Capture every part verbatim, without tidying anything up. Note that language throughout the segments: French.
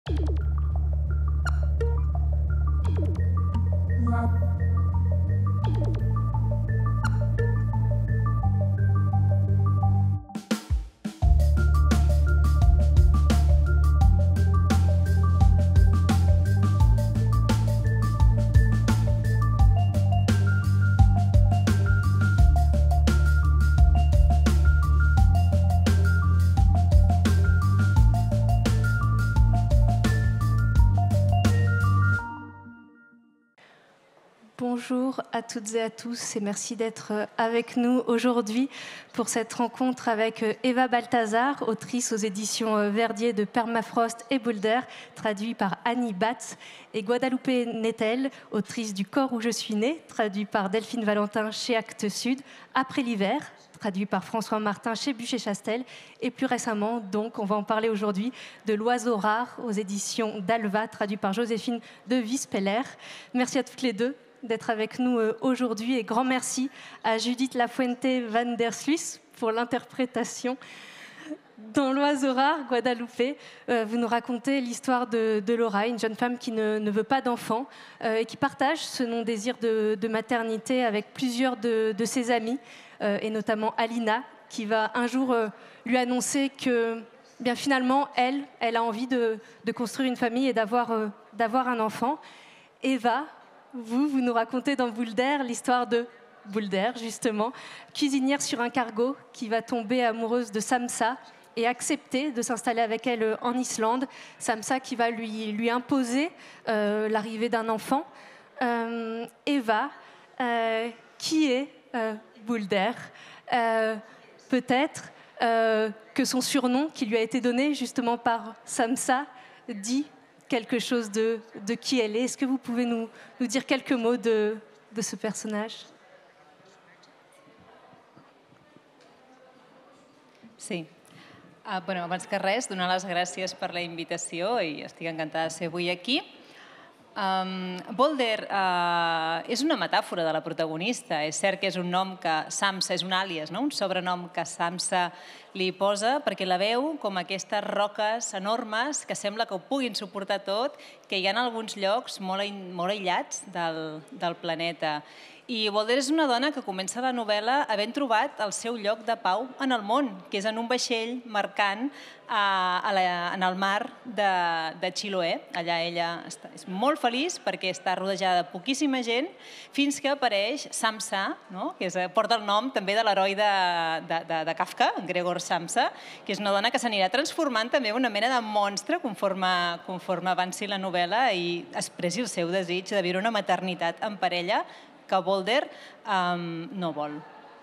Bonjour à toutes et à tous et merci d'être avec nous aujourd'hui pour cette rencontre avec Eva Balthazar, autrice aux éditions Verdier de Permafrost et Boulder, traduit par Annie Batz, et Guadalupe Nettel, autrice du Corps où je suis née, traduit par Delphine Valentin chez Actes Sud, Après l'hiver, traduit par François Martin chez Bûcher-Chastel, et plus récemment, donc, on va en parler aujourd'hui, de L'Oiseau rare aux éditions d'Alva, traduit par Joséphine de Vispeller. Merci à toutes les deux d'être avec nous aujourd'hui et grand merci à Judith Lafuente van der Sluis pour l'interprétation. Dans L'Oiseau rare, Guadalupe, euh, vous nous racontez l'histoire de, de Laura, une jeune femme qui ne, ne veut pas d'enfant euh, et qui partage ce non-désir de, de maternité avec plusieurs de, de ses amis, euh, et notamment Alina, qui va un jour euh, lui annoncer que bien, finalement, elle, elle a envie de, de construire une famille et d'avoir euh, d'avoir un enfant. Eva, Vous, vous nous racontez dans Boulder l'histoire de Boulder, justement, cuisinière sur un cargo qui va tomber amoureuse de Samsa et accepter de s'installer avec elle en Islande. Samsa qui va lui, lui imposer euh, l'arrivée d'un enfant. Euh, Eva, euh, qui est euh, Boulder euh, Peut-être euh, que son surnom, qui lui a été donné justement par Samsa, dit quelque chose de, de qui elle est. Est-ce que vous pouvez nous, nous dire quelques mots de, de ce personnage? Sí. Uh, bueno, abans que res, donar les gràcies per la invitació i estic encantada de ser avui aquí. Um, Boulder uh, és una metàfora de la protagonista. És cert que és un nom que Samsa és un àlies, no? Un sobrenom que Samsa li posa perquè la veu com aquestes roques enormes que sembla que ho puguin suportar tot, que hi ha en alguns llocs molt, molt aïllats del, del planeta. I Boulder és una dona que comença la novel·la havent trobat el seu lloc de pau en el món, que és en un vaixell mercant a, a la, en el mar de, de Chiloé. Allà ella està, és molt feliç perquè està rodejada de poquíssima gent, fins que apareix Samsa, no? Que és, porta el nom també de l'heroi de, de, de, de Kafka, Gregor Samsa, que és una dona que s'anirà transformant també en una mena de monstre conforme, conforme avanci la novel·la i expressi el seu desig de viure una maternitat en parella que Boulder um, no vol.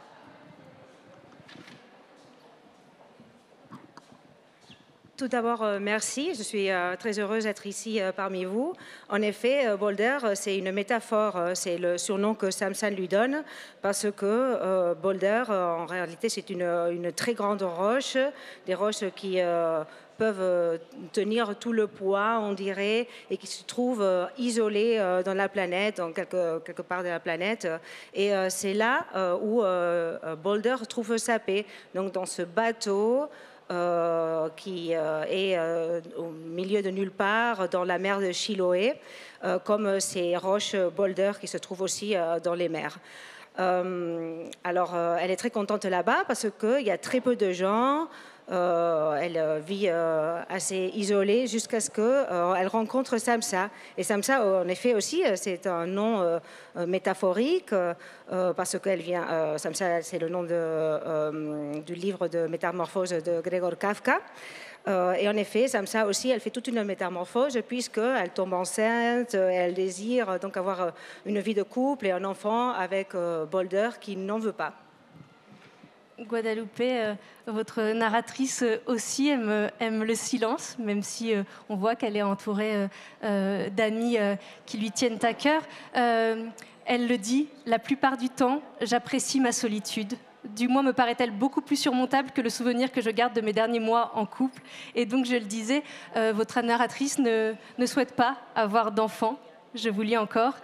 Tout d'abord, euh, merci. Je suis euh, très heureuse d'être ici euh, parmi vous. En effet, euh, Boulder, c'est une métaphore, euh, c'est le surnom que Samsa lui donne, parce que euh, Boulder, euh, en réalité, c'est une, une très grande roche, des roches qui euh, peuvent tenir tout le poids, on dirait, et qui se trouvent euh, isolées euh, dans la planète, dans quelque, quelque part de la planète. Et euh, c'est là euh, où euh, Boulder trouve sa paix. Donc, dans ce bateau, Euh, qui euh, est euh, au milieu de nulle part dans la mer de Chiloé, euh, comme ces roches Boulder qui se trouvent aussi euh, dans les mers. Euh, alors, euh, elle est très contente là-bas parce qu'il y a très peu de gens. Euh, elle vit euh, assez isolée jusqu'à ce qu'elle euh, rencontre Samsa. Et Samsa, en effet, aussi, c'est un nom euh, métaphorique euh, parce qu'elle vient. Euh, Samsa, c'est le nom de, euh, du livre de métamorphose de Gregor Kafka. Euh, et en effet, Samsa aussi, elle fait toute une métamorphose puisqu'elle tombe enceinte, elle désire donc avoir une vie de couple et un enfant avec euh, Boulder qui n'en veut pas. Guadalupe, euh, votre narratrice aussi aime, aime le silence, même si euh, on voit qu'elle est entourée euh, euh, d'amis euh, qui lui tiennent à cœur. Euh, elle le dit, la plupart du temps, j'apprécie ma solitude. Du moins me paraît-elle beaucoup plus surmontable que le souvenir que je garde de mes derniers mois en couple. Et donc, je le disais, euh, votre narratrice ne, ne souhaite pas avoir d'enfant. Je vous lis encore.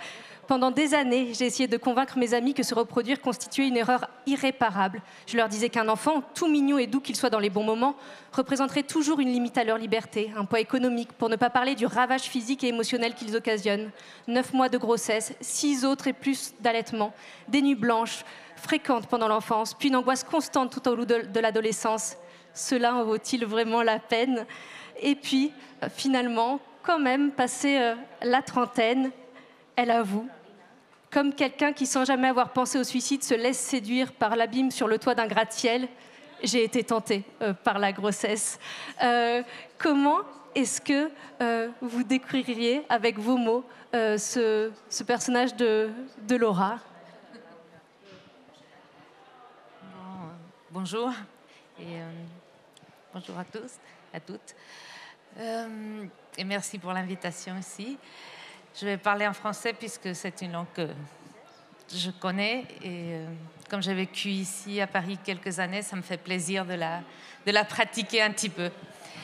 Pendant des années, j'ai essayé de convaincre mes amis que se reproduire constituait une erreur irréparable. Je leur disais qu'un enfant, tout mignon et doux qu'il soit dans les bons moments, représenterait toujours une limite à leur liberté, un poids économique, pour ne pas parler du ravage physique et émotionnel qu'ils occasionnent. Neuf mois de grossesse, six autres et plus d'allaitement, des nuits blanches, fréquentes pendant l'enfance, puis une angoisse constante tout au long de, de l'adolescence. Cela en vaut-il vraiment la peine? Et puis, euh, finalement, quand même, passé euh, la trentaine, elle avoue, comme quelqu'un qui, sans jamais avoir pensé au suicide, se laisse séduire par l'abîme sur le toit d'un gratte-ciel, j'ai été tentée euh, par la grossesse. Euh, comment est-ce que euh, vous décririez, avec vos mots, euh, ce, ce personnage de, de Laura? Bon, bonjour, et euh, bonjour à tous, à toutes. Euh, et merci pour l'invitation ici. Je vais parler en français puisque c'est une langue que je connais et euh, comme j'ai vécu ici à Paris quelques années, ça me fait plaisir de la, de la pratiquer un petit peu.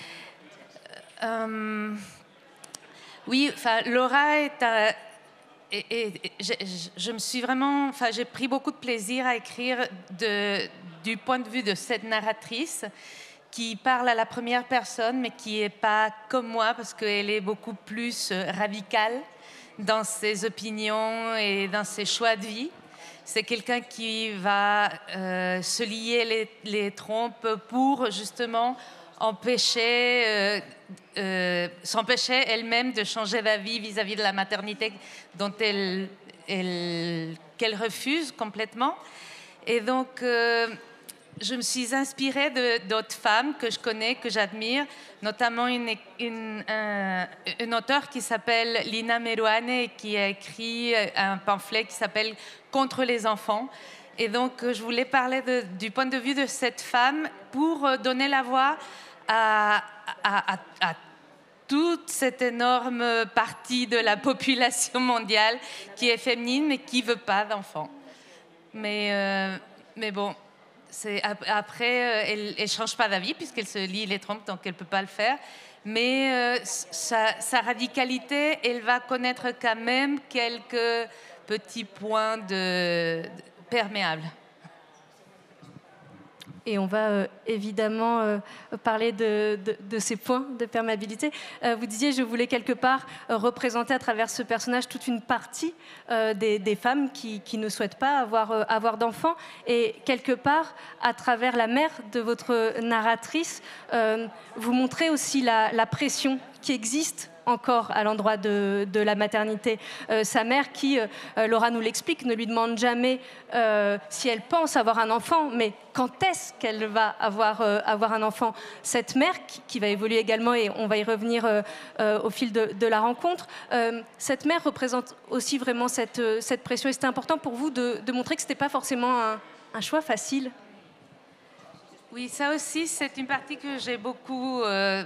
Euh, oui, enfin, Laura est un, et, et, et je, je me suis vraiment, enfin, j'ai pris beaucoup de plaisir à écrire de, du point de vue de cette narratrice qui parle à la première personne, mais qui n'est pas comme moi parce qu'elle est beaucoup plus radicale dans ses opinions et dans ses choix de vie. C'est quelqu'un qui va euh, se lier les, les trompes pour justement empêcher, euh, euh, s'empêcher elle-même de changer d'avis vis-à-vis de la maternité dont elle, elle, qu'elle refuse complètement. Et donc, euh, je me suis inspirée de, d'autres femmes que je connais, que j'admire, notamment une, une, un, une auteure qui s'appelle Lina Meruane et qui a écrit un pamphlet qui s'appelle « Contre les enfants ». Et donc, je voulais parler de, du point de vue de cette femme pour donner la voix à, à, à, à toute cette énorme partie de la population mondiale qui est féminine mais qui ne veut pas d'enfants. Mais, euh, mais bon... C'est, après, elle ne change pas d'avis puisqu'elle se lie les trompes, donc elle ne peut pas le faire. Mais euh, sa, sa radicalité, elle va connaître quand même quelques petits points de, de, perméables. Et on va euh, évidemment euh, parler de, de, de ces points de perméabilité. Euh, vous disiez, je voulais quelque part euh, représenter à travers ce personnage toute une partie euh, des, des femmes qui, qui ne souhaitent pas avoir, euh, avoir d'enfants. Et quelque part, à travers la mère de votre narratrice, euh, vous montrez aussi la, la pression qui existe encore à l'endroit de, de la maternité. Euh, sa mère qui, euh, Laura nous l'explique, ne lui demande jamais euh, si elle pense avoir un enfant, mais quand est-ce qu'elle va avoir, euh, avoir un enfant. Cette mère qui, qui va évoluer également, et on va y revenir euh, euh, au fil de, de la rencontre, euh, cette mère représente aussi vraiment cette, cette pression. Et c'était important pour vous de, de montrer que ce n'était pas forcément un, un choix facile. Oui, ça aussi, c'est une partie que j'ai beaucoup, euh,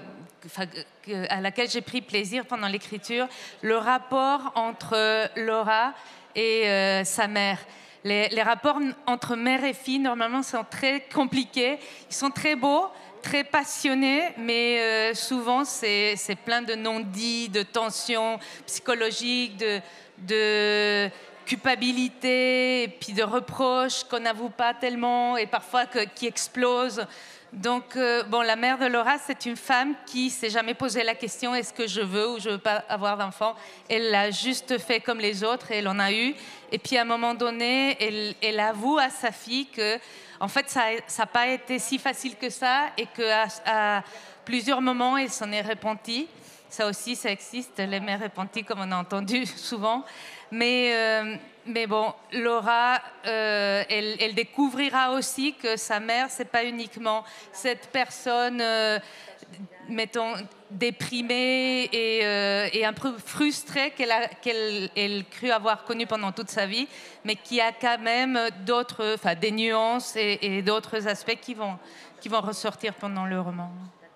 à laquelle j'ai pris plaisir pendant l'écriture, le rapport entre Laura et euh, sa mère. Les, les rapports entre mère et fille, normalement, sont très compliqués. Ils sont très beaux, très passionnés, mais euh, souvent, c'est, c'est plein de non-dits, de tensions psychologiques, de... de culpabilité et puis de reproches qu'on n'avoue pas tellement et parfois que, qui explosent. Donc, euh, bon, la mère de Laura, c'est une femme qui s'est jamais posé la question est-ce que je veux ou je veux pas avoir d'enfant. Elle l'a juste fait comme les autres et elle en a eu. Et puis à un moment donné, elle, elle avoue à sa fille que, en fait, ça n'a pas été si facile que ça et qu'à à plusieurs moments, elle s'en est repentie. Ça aussi, ça existe, les mères repenties, comme on a entendu souvent. Mais, euh, mais bon, Laura, euh, elle, elle découvrira aussi que sa mère, ce n'est pas uniquement cette personne, euh, mettons, déprimée et, euh, et un peu frustrée qu'elle a qu'elle, elle crut avoir connue pendant toute sa vie, mais qui a quand même d'autres, enfin, des nuances et, et d'autres aspects qui vont, qui vont ressortir pendant le roman.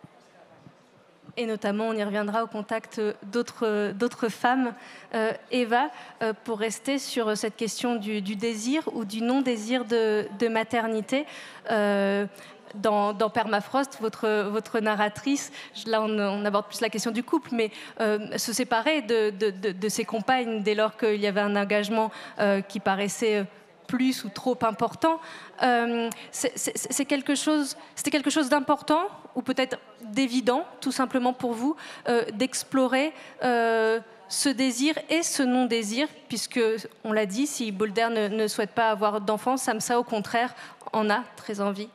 Et notamment, on y reviendra au contact d'autres, d'autres femmes. Euh, Eva, euh, pour rester sur cette question du, du désir ou du non-désir de, de maternité, euh, dans, dans Permafrost, votre, votre narratrice, là on, on aborde plus la question du couple, mais euh, se séparer de, de, de, de ses compagnes dès lors qu'il y avait un engagement euh, qui paraissait plus ou trop important. Euh, c'est quelque chose, c'était quelque chose d'important ou peut-être d'évident, tout simplement pour vous, euh, d'explorer euh, ce désir et ce non-désir, puisque, on l'a dit, si Boulder ne, ne souhaite pas avoir d'enfants, Samsa, au contraire, en a très envie.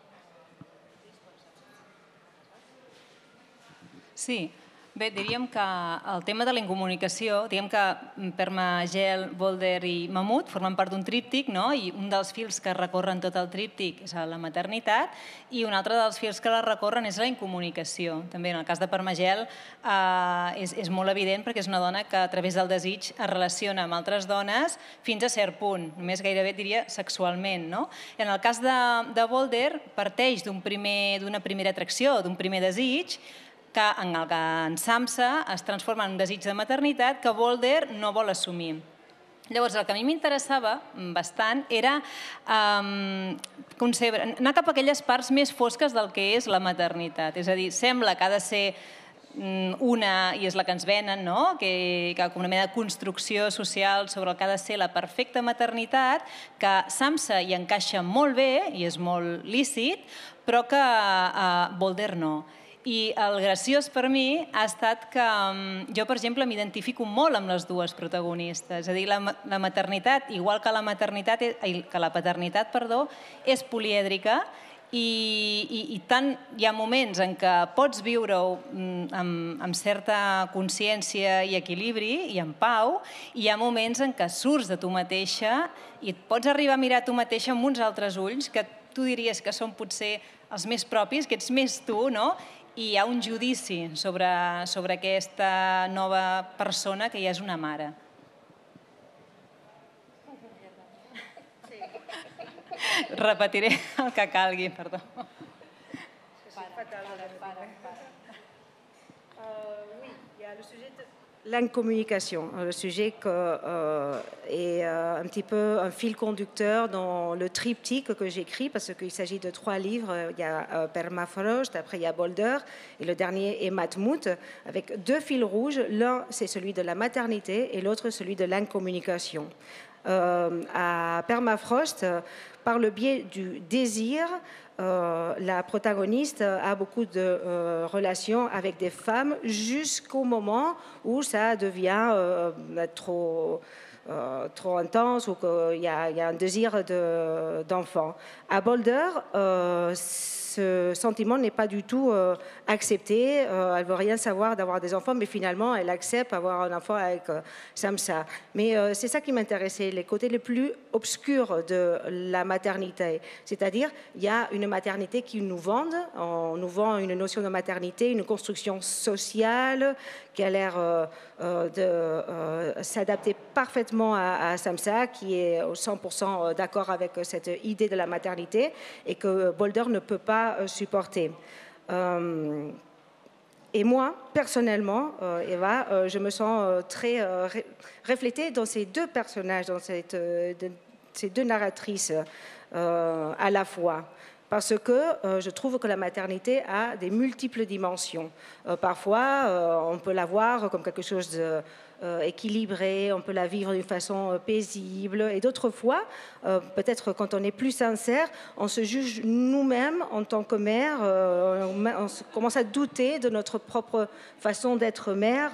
Sí. Bé, diríem que el tema de la incomunicació, diguem que Permagel, Boulder i Mamut formen part d'un tríptic, no? I un dels fils que recorren tot el tríptic és la maternitat i un altre dels fils que la recorren és la incomunicació. També en el cas de Permagel eh, és, és molt evident perquè és una dona que a través del desig es relaciona amb altres dones fins a cert punt, només gairebé diria sexualment, no? En el cas de, de Boulder parteix d'una primer, primera atracció, d'un primer desig, que en el que en Samsa es transforma en un desig de maternitat que Boulder no vol assumir. Llavors, el que a mi m'interessava bastant era um, concebre, anar cap a aquelles parts més fosques del que és la maternitat. És a dir, sembla que ha de ser una, i és la que ens venen, no? que, que com una mena de construcció social sobre el que ha de ser la perfecta maternitat, que Samsa hi encaixa molt bé i és molt lícit, però que uh, Boulder no. I el graciós per mi ha estat que jo, per exemple, m'identifico molt amb les dues protagonistes. És a dir, la, la maternitat, igual que la maternitat, que la paternitat, perdó, és polièdrica i, i, i tant hi ha moments en què pots viure-ho amb, amb certa consciència i equilibri i en pau, i hi ha moments en què surts de tu mateixa i et pots arribar a mirar tu mateixa amb uns altres ulls que tu diries que són potser els més propis, que ets més tu, no? I hi ha un judici sobre, sobre aquesta nova persona que ja és una mare. Sí. Repetiré el que calgui, perdó. L'incommunication, le sujet que, euh, est euh, un petit peu un fil conducteur dans le triptyque que j'écris, parce qu'il s'agit de trois livres. Il y a euh, Permafrost, après il y a Boulder, et le dernier est Matmut, avec deux fils rouges. L'un, c'est celui de la maternité, et l'autre, celui de l'incommunication. Euh, à Permafrost, par le biais du désir, Euh, la protagoniste a beaucoup de euh, relations avec des femmes jusqu'au moment où ça devient euh, trop, euh, trop intense ou qu'il y, y a un désir d'enfant. De, à Boulder, euh, ce sentiment n'est pas du tout euh, accepté. Euh, elle ne veut rien savoir d'avoir des enfants, mais finalement, elle accepte avoir un enfant avec euh, Samsa. Mais euh, c'est ça qui m'intéressait, les côtés les plus obscurs de la maternité. C'est-à-dire, il y a une maternité qui nous vend, on nous vend une notion de maternité, une construction sociale qui a l'air euh, euh, de euh, s'adapter parfaitement à, à Samsa, qui est cent pour cent d'accord avec cette idée de la maternité et que Boulder ne peut pas supporter. Euh, et moi, personnellement, euh, Eva, euh, je me sens euh, très euh, ré reflétée dans ces deux personnages, dans cette, euh, de, ces deux narratrices euh, à la fois. Parce que euh, je trouve que la maternité a des multiples dimensions. Euh, parfois, euh, on peut la voir comme quelque chose de euh, équilibré, on peut la vivre d'une façon euh, paisible. Et d'autres fois, euh, peut-être quand on est plus sincère, on se juge nous-mêmes en tant que mère, euh, on, on commence à douter de notre propre façon d'être mère.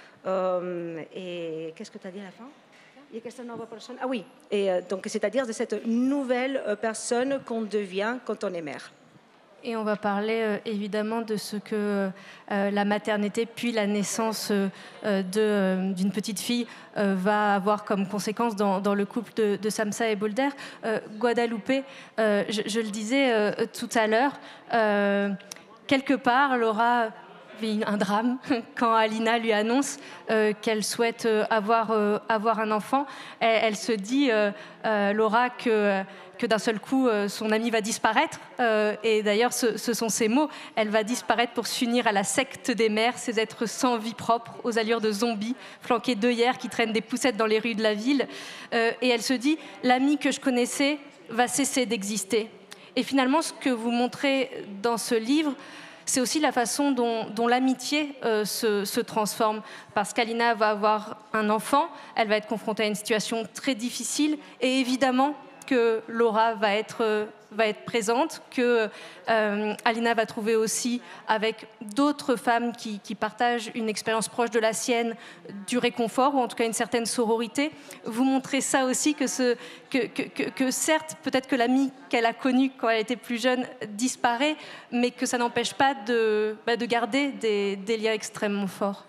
Euh, et qu'est-ce que tu as dit à la fin ? Et questa nuova personne. Ah oui, et euh, donc c'est-à-dire de cette nouvelle euh, personne qu'on devient quand on est mère. Et on va parler euh, évidemment de ce que euh, la maternité puis la naissance euh, d'une petite fille euh, va avoir comme conséquence dans, dans le couple de, de Samsa et Boulder. Euh, Guadalupe, euh, je, je le disais euh, tout à l'heure, euh, quelque part, Laura vit un drame quand Alina lui annonce euh, qu'elle souhaite euh, avoir, euh, avoir un enfant. Elle, elle se dit, euh, euh, Laura, que, que d'un seul coup, euh, son amie va disparaître. Euh, et d'ailleurs, ce, ce sont ses mots. Elle va disparaître pour s'unir à la secte des mères, ces êtres sans vie propre, aux allures de zombies, flanqués d'œillères qui traînent des poussettes dans les rues de la ville. Euh, et elle se dit, l'amie que je connaissais va cesser d'exister. Et finalement, ce que vous montrez dans ce livre, c'est aussi la façon dont, dont l'amitié euh, se, se transforme. Parce qu'Alina va avoir un enfant, elle va être confrontée à une situation très difficile, et évidemment que Laura va être, euh, va être présente, que euh, Alina va trouver aussi avec d'autres femmes qui, qui partagent une expérience proche de la sienne, du réconfort, ou en tout cas une certaine sororité. Vous montrez ça aussi, que, ce, que, que, que, que certes, peut-être que l'amie qu'elle a connue quand elle était plus jeune disparaît, mais que ça n'empêche pas de, bah, de garder des, des liens extrêmement forts.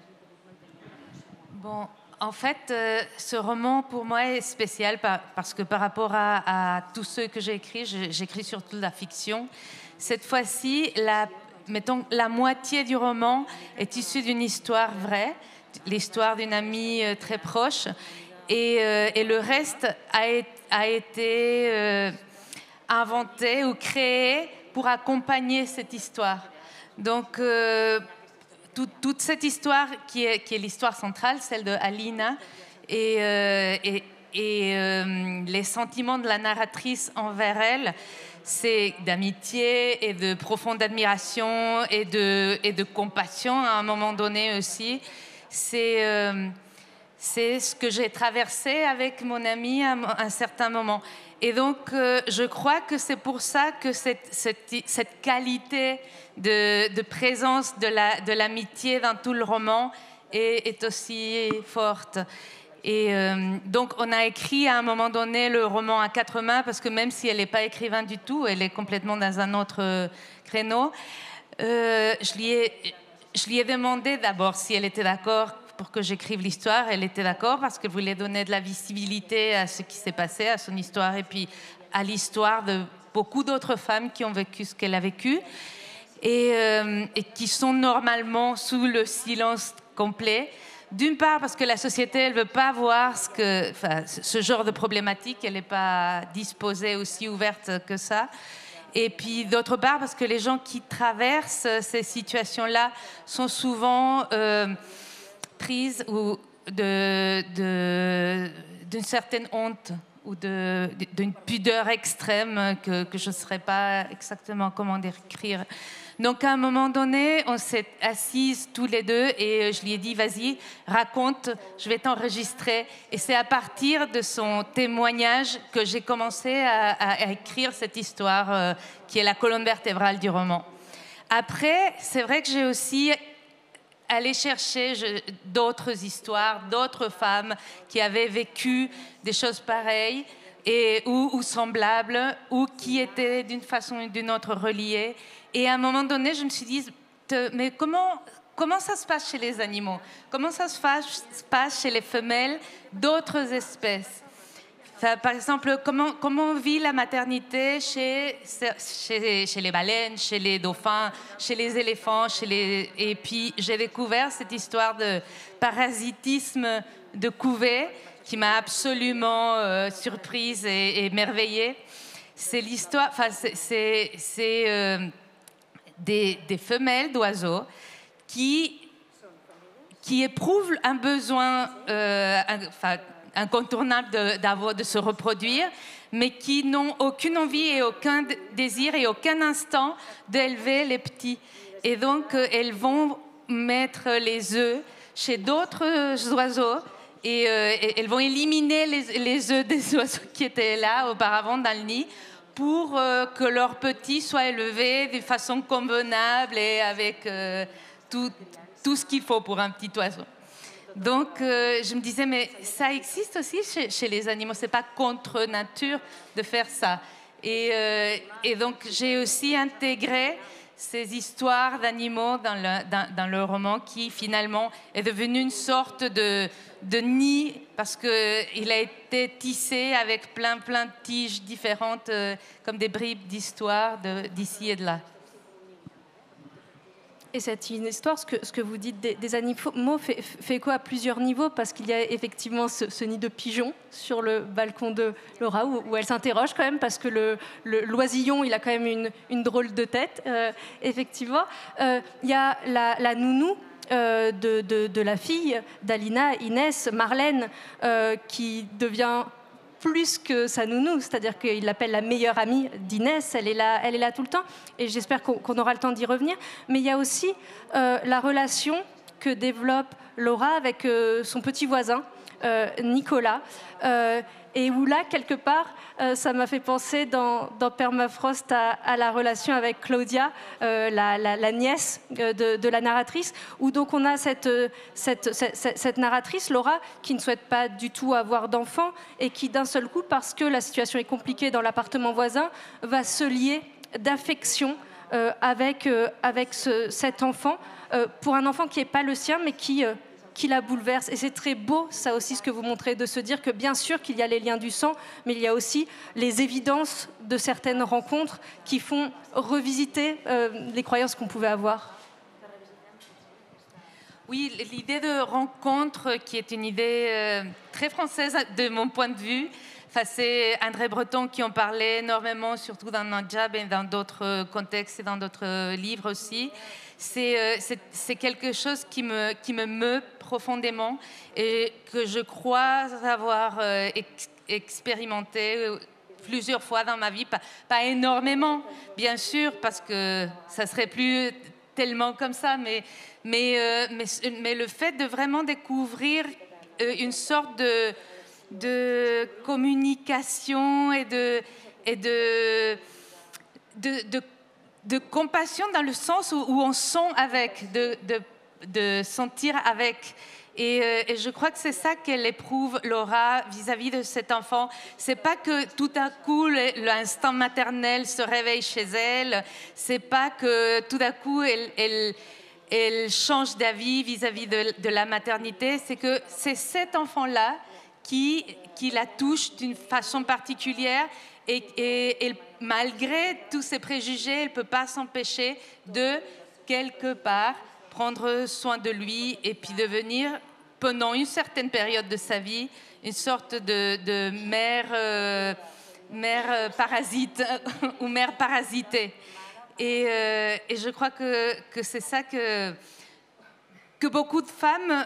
Bon, en fait, euh, ce roman, pour moi, est spécial par, parce que par rapport à, à tous ceux que j'ai écrits, j'écris surtout de la fiction. Cette fois-ci, la, mettons, la moitié du roman est issue d'une histoire vraie, l'histoire d'une amie euh, très proche, et, euh, et le reste a, a été euh, inventé ou créé pour accompagner cette histoire. Donc, euh, toute cette histoire qui est, qui est l'histoire centrale, celle de Alina, et, euh, et, et euh, les sentiments de la narratrice envers elle, c'est d'amitié et de profonde admiration et de, et de compassion à un moment donné aussi. C'est euh, c'est ce que j'ai traversé avec mon amie à un certain moment. Et donc, euh, je crois que c'est pour ça que cette, cette, cette qualité de, de présence de, la, de l'amitié dans tout le roman est, est aussi forte. Et euh, donc, on a écrit à un moment donné le roman à quatre mains, parce que même si elle n'est pas écrivain du tout, elle est complètement dans un autre créneau. Euh, je, lui ai, je lui ai demandé d'abord si elle était d'accord pour que j'écrive l'histoire. Elle était d'accord parce qu'elle voulait donner de la visibilité à ce qui s'est passé, à son histoire, et puis à l'histoire de beaucoup d'autres femmes qui ont vécu ce qu'elle a vécu, et, euh, et qui sont normalement sous le silence complet. D'une part parce que la société, elle ne veut pas voir ce, que, enfin, ce genre de problématique, elle n'est pas disposée aussi ouverte que ça. Et puis d'autre part parce que les gens qui traversent ces situations-là sont souvent euh, prises ou de, de, d'une certaine honte ou de, d'une pudeur extrême que, que je ne saurais pas exactement comment décrire. Donc, à un moment donné, on s'est assises tous les deux et je lui ai dit, vas-y, raconte, je vais t'enregistrer. Et c'est à partir de son témoignage que j'ai commencé à, à, à écrire cette histoire euh, qui est la colonne vertébrale du roman. Après, c'est vrai que j'ai aussi allé chercher je, d'autres histoires, d'autres femmes qui avaient vécu des choses pareilles et, ou, ou semblables, ou qui étaient d'une façon ou d'une autre reliées. Et à un moment donné, je me suis dit, mais comment, comment ça se passe chez les animaux? Comment ça se passe chez les femelles d'autres espèces? Enfin, par exemple, comment, comment vit la maternité chez, chez, chez les baleines, chez les dauphins, chez les éléphants, chez les... Et puis, j'ai découvert cette histoire de parasitisme de couvée qui m'a absolument euh, surprise et, et émerveillée. C'est l'histoire... Enfin, c'est... c'est, c'est euh, Des, des femelles d'oiseaux qui, qui éprouvent un besoin euh, un, enfin, incontournable de, d'avoir, de se reproduire, mais qui n'ont aucune envie et aucun désir et aucun instant d'élever les petits. Et donc, euh, elles vont mettre les œufs chez d'autres oiseaux et, euh, et elles vont éliminer les, les œufs des oiseaux qui étaient là auparavant dans le nid, pour euh, que leurs petits soient élevés de façon convenable et avec euh, tout, tout ce qu'il faut pour un petit oiseau. Donc, euh, je me disais, mais ça existe aussi chez, chez les animaux, c'est pas contre nature de faire ça. Et, euh, et donc, j'ai aussi intégré ces histoires d'animaux dans le, dans, dans le roman qui, finalement, est devenu une sorte de, de nid parce qu'il a été tissé avec plein, plein de tiges différentes, euh, comme des bribes d'histoire de, d'ici et de là. Et cette histoire, ce que, ce que vous dites des, des animaux, fait, fait quoi à plusieurs niveaux? Parce qu'il y a effectivement ce, ce nid de pigeons sur le balcon de Laura, où, où elle s'interroge quand même, parce que le, le, l'oisillon, il a quand même une, une drôle de tête, euh, effectivement. Euh, il y a la, la nounou euh, de, de, de la fille d'Alina, Inès, Marlène, euh, qui devient plus que sa nounou, c'est-à-dire qu'il l'appelle la meilleure amie d'Inès, elle est là, elle est là tout le temps, et j'espère qu'on qu'on aura le temps d'y revenir. Mais il y a aussi euh, la relation que développe Laura avec euh, son petit voisin, euh, Nicolas, euh, et où là, quelque part, euh, ça m'a fait penser dans, dans Permafrost à, à la relation avec Claudia, euh, la, la, la nièce euh, de, de la narratrice, où donc on a cette, cette, cette, cette narratrice, Laura, qui ne souhaite pas du tout avoir d'enfant et qui, d'un seul coup, parce que la situation est compliquée dans l'appartement voisin, va se lier d'affection euh, avec, euh, avec ce, cet enfant, euh, pour un enfant qui n'est pas le sien, mais qui... Euh, qui la bouleverse. Et c'est très beau, ça aussi, ce que vous montrez, de se dire que bien sûr qu'il y a les liens du sang, mais il y a aussi les évidences de certaines rencontres qui font revisiter euh, les croyances qu'on pouvait avoir. Oui, l'idée de rencontre, qui est une idée euh, très française de mon point de vue, enfin, c'est André Breton qui en parlait énormément, surtout dans Nadjab et dans d'autres contextes et dans d'autres livres aussi. C'est euh, quelque chose qui me, qui me meut profondément et que je crois avoir euh, ex expérimenté plusieurs fois dans ma vie. Pas, pas énormément, bien sûr, parce que ça serait plus tellement comme ça, mais, mais, euh, mais, mais le fait de vraiment découvrir euh, une sorte de, de communication et de... Et de, de, de de compassion dans le sens où, où on sent avec, de, de, de sentir avec. Et, euh, et je crois que c'est ça qu'elle éprouve, Laura, vis-à-vis de cet enfant. C'est pas que tout à coup l'instinct maternel se réveille chez elle. C'est pas que tout à coup elle, elle, elle change d'avis vis-à-vis de, de la maternité. C'est que c'est cet enfant-là qui, qui la touche d'une façon particulière. Et, et, et malgré tous ces préjugés, elle ne peut pas s'empêcher de, quelque part, prendre soin de lui et puis devenir, pendant une certaine période de sa vie, une sorte de, de mère, euh, mère parasite ou mère parasitée. Et, euh, et je crois que, que c'est ça que, que beaucoup de femmes,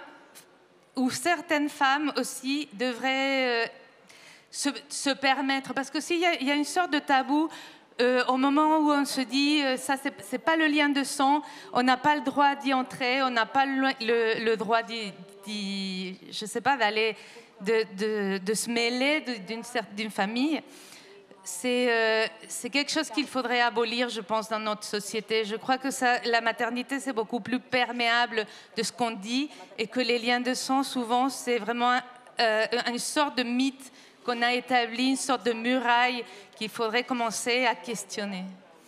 ou certaines femmes aussi, devraient... Euh, Se, se permettre, parce que s'il y, y a une sorte de tabou euh, au moment où on se dit euh, ça c'est pas le lien de sang, on n'a pas le droit d'y entrer, on n'a pas le, le, le droit d'y, je sais pas, d'aller de, de, de se mêler d'une d'une famille, c'est euh, c'est quelque chose qu'il faudrait abolir, je pense, dans notre société. Je crois que ça, la maternité c'est beaucoup plus perméable de ce qu'on dit et que les liens de sang souvent c'est vraiment euh, une sorte de mythe qu'on a établi, une sorte de muraille qu'il faudrait commencer à questionner.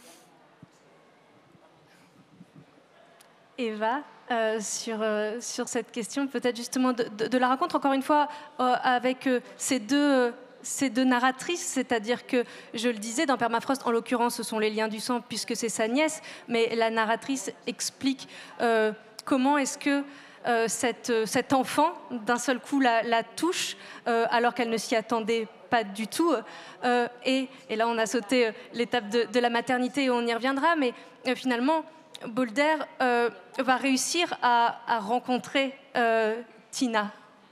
Eva, euh, sur, euh, sur cette question, peut-être justement de, de, de la rencontre, encore une fois, euh, avec euh, ces deux... Euh, ces deux narratrices, c'est-à-dire que, je le disais, dans Permafrost, en l'occurrence, ce sont les liens du sang, puisque c'est sa nièce, mais la narratrice explique euh, comment est-ce que Euh, cette, cet enfant, d'un seul coup, la, la touche, euh, alors qu'elle ne s'y attendait pas du tout. Euh, et, et là, on a sauté l'étape de, de la maternité, et on y reviendra, mais euh, finalement, Boulder euh, va réussir à, à rencontrer euh, Tina.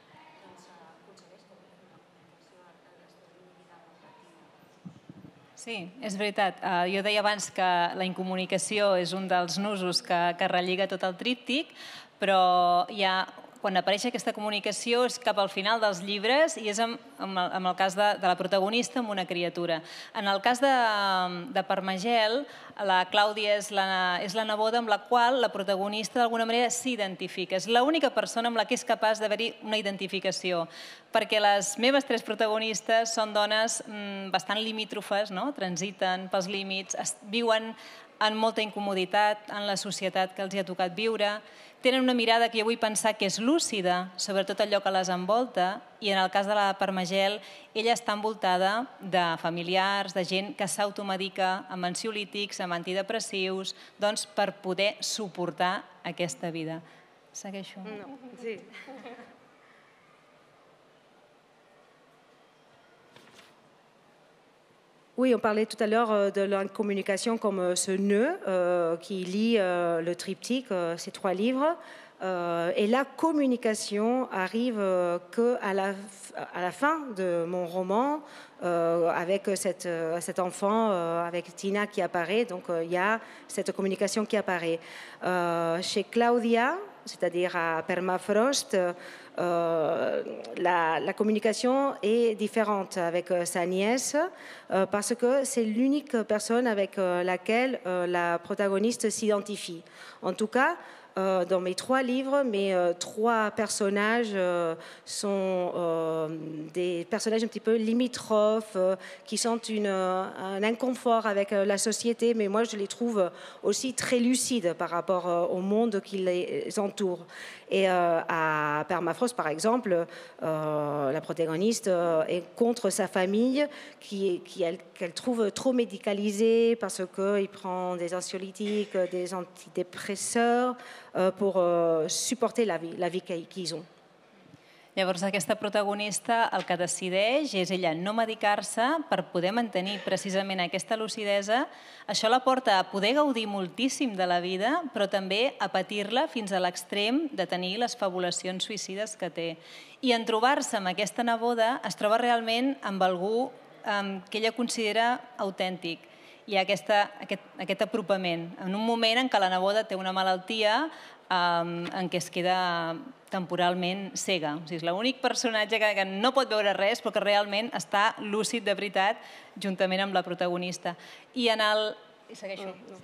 Sí, és veritat. Uh, jo deia abans que la incomunicació és un dels nusos que, que relliga tot el tríptic, però hi ha, quan apareix aquesta comunicació és cap al final dels llibres i és en, en, el, en el cas de, de la protagonista amb una criatura. En el cas de, de Permagel, la Clàudia és la, és la neboda amb la qual la protagonista d'alguna manera s'identifica. És l'única persona amb la que és capaç d'haver-hi una identificació, perquè les meves tres protagonistes són dones mmm, bastant limítrofes, no? Transiten pels límits, es, viuen en molta incomoditat en la societat que els hi ha tocat viure, tenen una mirada que jo vull pensar que és lúcida sobre tot allò que les envolta i en el cas de la Permagel, ella està envoltada de familiars, de gent que s'automedica amb ansiolítics, amb antidepressius, doncs per poder suportar aquesta vida. Segueixo? No, sí. Oui, on parlait tout à l'heure de la communication comme ce nœud euh, qui lie euh, le triptyque, euh, ces trois livres. Euh, et la communication arrive euh, qu'à la, à la fin de mon roman, euh, avec cette, euh, cet enfant, euh, avec Tina qui apparaît. Donc il euh, y a cette communication qui apparaît. Euh, chez Claudia, c'est-à-dire à Permafrost, euh, la, la communication est différente avec euh, sa nièce euh, parce que c'est l'unique personne avec euh, laquelle euh, la protagoniste s'identifie. En tout cas, Euh, dans mes trois livres, mes euh, trois personnages euh, sont euh, des personnages un petit peu limitrophes, euh, qui sentent une, euh, un inconfort avec euh, la société, mais moi je les trouve aussi très lucides par rapport euh, au monde qui les entoure. Et euh, à Permafrost, par exemple, euh, la protagoniste euh, est contre sa famille, qui, qui, elle, qu'elle trouve trop médicalisée parce qu'il prend des anxiolytiques, des antidépresseurs, euh, pour euh, supporter la vie, la vie qu'ils ont. Llavors, aquesta protagonista el que decideix és ella no medicar-se per poder mantenir precisament aquesta lucidesa. Això la porta a poder gaudir moltíssim de la vida, però també a patir-la fins a l'extrem de tenir les fabulacions suïcides que té. I en trobar-se amb aquesta neboda es troba realment amb algú um, que ella considera autèntic. Hi ha aquesta, aquest, aquest apropament. En un moment en què la neboda té una malaltia um, en què es queda temporalment cega. O sigui, és l'únic personatge que, que no pot veure res, però que realment està lúcid de veritat, juntament amb la protagonista. I en el... I segueixo. No, no. Sí.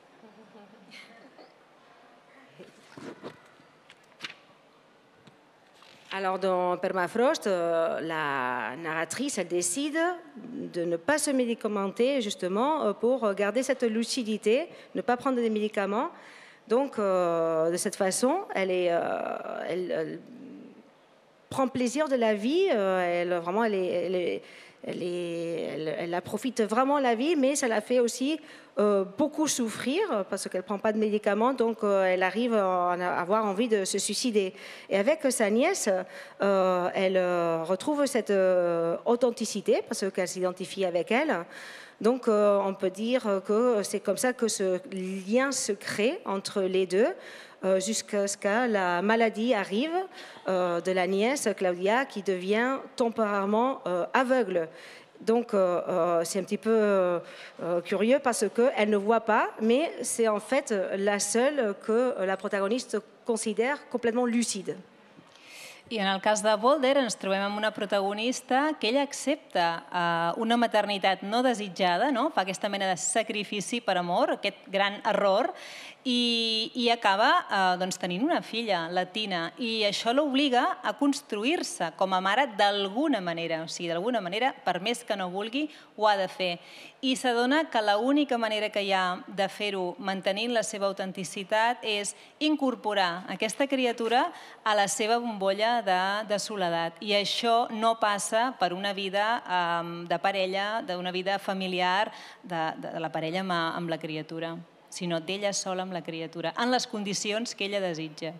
Alors, dans Permafrost, euh, la narratrice, elle décide de ne pas se médicamenter, justement, euh, pour garder cette lucidité, ne pas prendre des médicaments. Donc, euh, de cette façon, elle, est, euh, elle, elle prend plaisir de la vie, euh, elle, vraiment, elle, est, elle, est, elle, est, elle, elle la profite vraiment la vie, mais ça la fait aussi euh, beaucoup souffrir parce qu'elle ne prend pas de médicaments, donc euh, elle arrive à avoir envie de se suicider. Et avec sa nièce, euh, elle euh, retrouve cette euh, authenticité parce qu'elle s'identifie avec elle. Donc, euh, on peut dire que c'est comme ça que ce lien se crée entre les deux, euh, jusqu'à ce que la maladie arrive euh, de la nièce, Claudia, qui devient temporairement euh, aveugle. Donc, euh, euh, c'est un petit peu euh, curieux parce qu'elle ne voit pas, mais c'est en fait la seule que la protagoniste considère complètement lucide. I en el cas de Bolder ens trobem amb una protagonista que ella accepta uh, una maternitat no desitjada, no? Fa aquesta mena de sacrifici per amor, aquest gran error, i, i acaba uh, doncs, tenint una filla, la Tina, i això l'obliga a construir-se com a mare d'alguna manera, o sigui, d'alguna manera, per més que no vulgui, ho ha de fer. I s'adona que l'única manera que hi ha de fer-ho mantenint la seva autenticitat és incorporar aquesta criatura a la seva bombolla de, de soledat. I això no passa per una vida um, de parella, d'una vida familiar, de, de la parella amb, amb la criatura, sinó d'ella sola amb la criatura, en les condicions que ella desitja.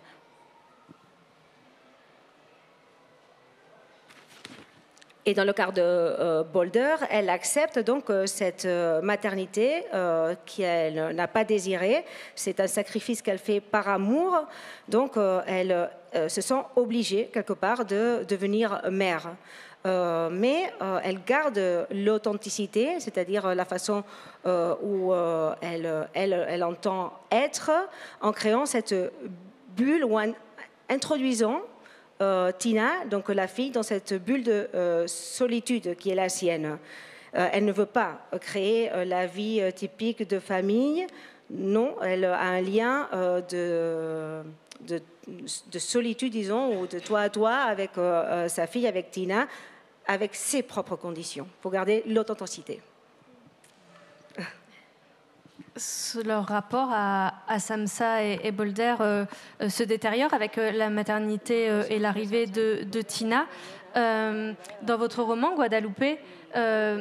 Et dans le cas de euh, Bolder, elle accepte donc euh, cette euh, maternité euh, qu'elle n'a pas désirée. C'est un sacrifice qu'elle fait par amour. Donc, euh, elle euh, se sent obligée, quelque part, de devenir mère. Euh, mais euh, elle garde l'authenticité, c'est-à-dire la façon euh, où euh, elle, elle, elle entend être, en créant cette bulle ou en introduisant Euh, Tina, donc la fille, dans cette bulle de euh, solitude qui est la sienne. Euh, elle ne veut pas créer euh, la vie euh, typique de famille. Non, elle a un lien euh, de, de, de solitude, disons, ou de toi à toi avec euh, sa fille, avec Tina, avec ses propres conditions, pour garder l'authenticité. Leur rapport à, à Samsa et, et Bolder euh, euh, se détériore avec euh, la maternité euh, et l'arrivée de, de Tina. Euh, dans votre roman, Guadalupe, euh, c'est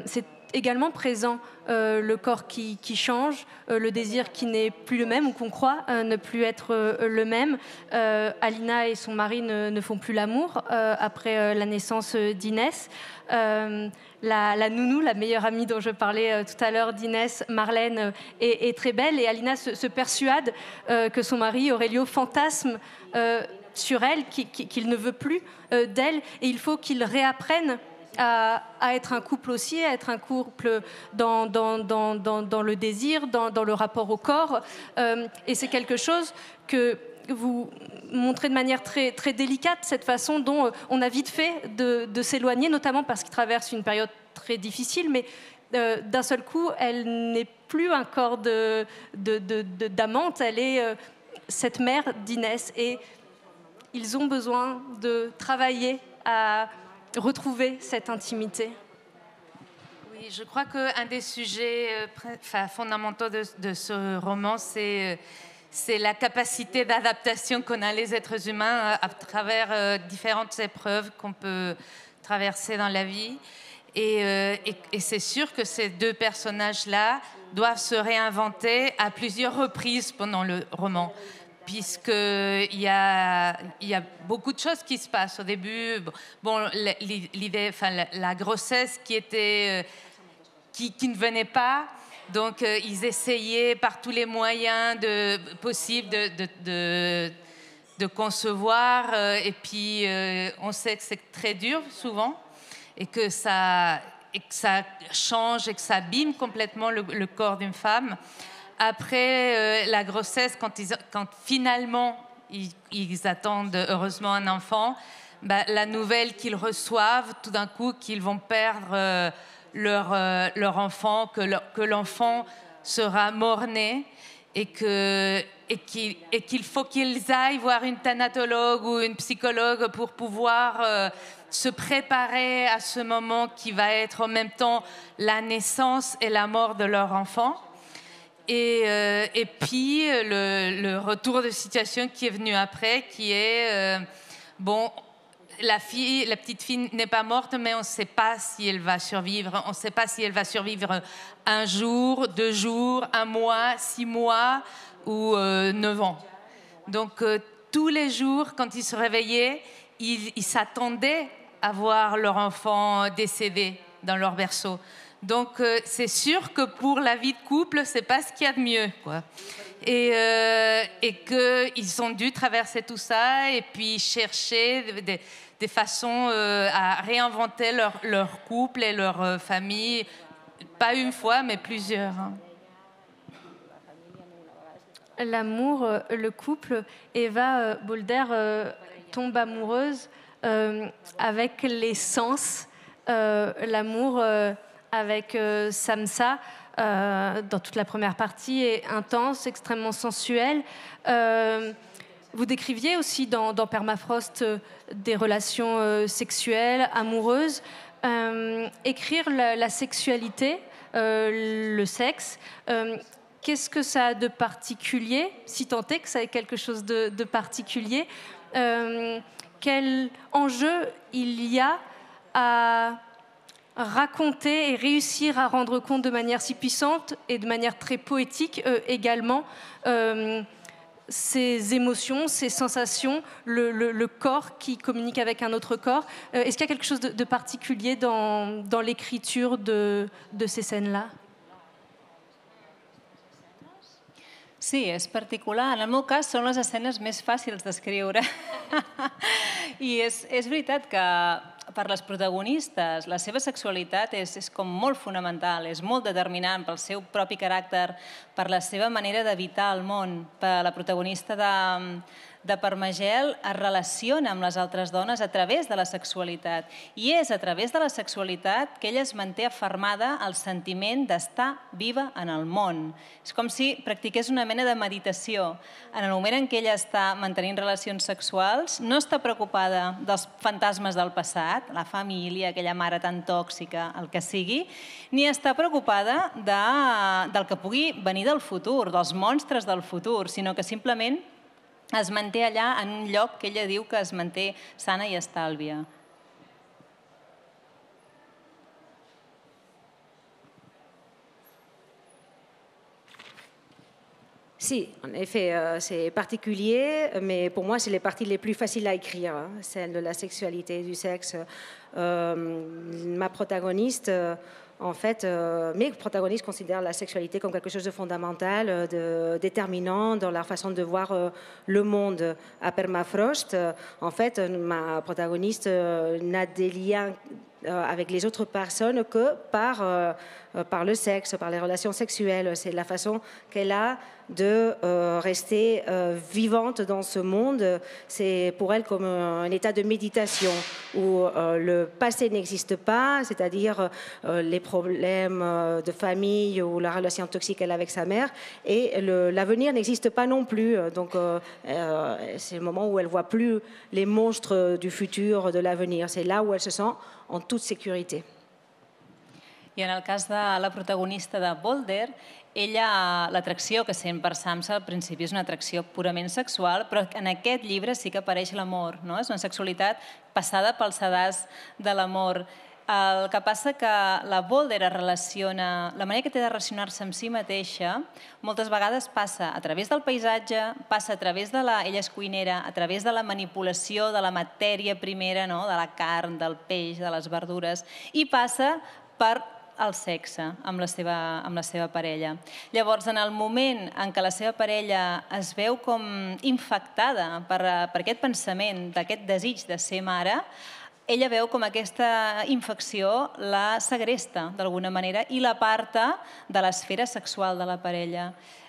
également présent euh, le corps qui, qui change, euh, le désir qui n'est plus le même ou qu'on croit euh, ne plus être euh, le même. Euh, Alina et son mari ne, ne font plus l'amour euh, après euh, la naissance d'Inès. Euh, la, la nounou, la meilleure amie dont je parlais euh, tout à l'heure d'Inès, Marlène, euh, est, est très belle et Alina se, se persuade euh, que son mari, Aurelio, fantasme euh, sur elle, qu'il, qu'il ne veut plus euh, d'elle et il faut qu'il réapprenne À, à être un couple aussi, à être un couple dans, dans, dans, dans, dans le désir, dans, dans le rapport au corps. Euh, et c'est quelque chose que vous montrez de manière très, très délicate, cette façon dont euh, on a vite fait de, de s'éloigner, notamment parce qu'il traverse une période très difficile, mais euh, d'un seul coup, elle n'est plus un corps de, de, de, de, d'amante, elle est euh, cette mère d'Inès. Et ils ont besoin de travailler à retrouver cette intimité. Oui, je crois qu'un des sujets euh, fondamentaux de, de ce roman, c'est, c'est la capacité d'adaptation qu'on a les êtres humains à, à travers euh, différentes épreuves qu'on peut traverser dans la vie. Et, euh, et, et c'est sûr que ces deux personnages-là doivent se réinventer à plusieurs reprises pendant le roman. Puisqu'il y a, il y a beaucoup de choses qui se passent au début. Bon, l'idée, enfin, la, la grossesse qui, était, qui, qui ne venait pas, donc euh, ils essayaient par tous les moyens de, possibles de, de, de, de concevoir, euh, et puis euh, on sait que c'est très dur souvent, et que ça, et que ça change et que ça abîme complètement le, le corps d'une femme. Après euh, la grossesse, quand, ils, quand finalement ils, ils attendent heureusement un enfant, bah, la nouvelle qu'ils reçoivent, tout d'un coup, qu'ils vont perdre euh, leur, euh, leur enfant, que, leur, que l'enfant sera mort-né et, que, et, qu'il, et qu'il faut qu'ils aillent voir une thanatologue ou une psychologue pour pouvoir euh, se préparer à ce moment qui va être en même temps la naissance et la mort de leur enfant. Et, euh, et puis, le, le retour de situation qui est venu après, qui est, euh, bon, la, fille, la petite fille n'est pas morte, mais on ne sait pas si elle va survivre. On ne sait pas si elle va survivre un jour, deux jours, un mois, six mois ou euh, neuf ans. Donc, euh, tous les jours, quand ils se réveillaient, ils, ils s'attendaient à voir leur enfant décédé dans leur berceau. Donc, euh, c'est sûr que pour la vie de couple, c'est pas ce qu'il y a de mieux, quoi. Et, euh, et qu'ils ont dû traverser tout ça et puis chercher des, des, des façons euh, à réinventer leur, leur couple et leur euh, famille, pas une fois, mais plusieurs. Hein. L'amour, le couple, Eva Bolder euh, tombe amoureuse euh, avec les sens. Euh, l'amour... Euh, avec euh, Samsa, euh, dans toute la première partie, est intense, extrêmement sensuelle. Euh, vous décriviez aussi dans, dans Permafrost euh, des relations euh, sexuelles, amoureuses. Euh, écrire la, la sexualité, euh, le sexe, euh, qu'est-ce que ça a de particulier, si tant est que ça ait quelque chose de, de particulier, euh, quel enjeu il y a à raconter et réussir à rendre compte de manière si puissante et de manière très poétique euh, également euh, ces émotions, ces sensations, le, le, le corps qui communique avec un autre corps. Euh, est-ce qu'il y a quelque chose de, de particulier dans, dans l'écriture de, de ces scènes-là ? Sí, és particular. En el meu cas, són les escenes més fàcils d'escriure. I és, és veritat que per les protagonistes la seva sexualitat és, és com molt fonamental, és molt determinant pel seu propi caràcter, per la seva manera d'habitar el món. Per la protagonista de, de Permagel es relaciona amb les altres dones a través de la sexualitat. I és a través de la sexualitat que ella es manté afermada al sentiment d'estar viva en el món. És com si practiqués una mena de meditació. En el moment en què ella està mantenint relacions sexuals, no està preocupada dels fantasmes del passat, la família, aquella mare tan tòxica, el que sigui, ni està preocupada de, del que pugui venir del futur, dels monstres del futur, sinó que simplement es manté allà en un lloc que ella diu que es manté sana i estàlvia. Si, en effet, euh, c'est particulier, mais pour moi, c'est les parties les plus faciles à écrire, hein, celle de la sexualité, du sexe. Euh, ma protagoniste, euh, en fait, euh, mes protagonistes considèrent la sexualité comme quelque chose de fondamental, de déterminant dans leur façon de voir euh, le monde. À Permafrost, euh, en fait, ma protagoniste euh, n'a des liens euh, avec les autres personnes que par, euh, par le sexe, par les relations sexuelles. C'est la façon qu'elle a de euh, rester euh, vivante dans ce monde. C'est pour elle comme un état de méditation où euh, le passé n'existe pas, c'est-à-dire euh, les problèmes euh, de famille ou la relation toxique qu'elle a avec sa mère, et l'avenir n'existe pas non plus. Donc euh, euh, c'est le moment où elle ne voit plus les monstres du futur, de l'avenir. C'est là où elle se sent en toute sécurité. I en el cas de la protagonista de Boulder, ella, l'atracció que sent per Samsa al principi és una atracció purament sexual, però en aquest llibre sí que apareix l'amor, no? És una sexualitat passada pel sedàs de l'amor. El que passa que la Boulder es relaciona, la manera que té de relacionar-se amb si mateixa, moltes vegades passa a través del paisatge, passa a través de la... Ella és cuinera, a través de la manipulació de la matèria primera, no? De la carn, del peix, de les verdures, i passa per el sexe amb la, seva, amb la seva parella. Llavors, en el moment en què la seva parella es veu com infectada per, per aquest pensament, d'aquest desig de ser mare, ella veu com aquesta infecció la segresta d'alguna manera i l'aparta de l'esfera sexual de la parella.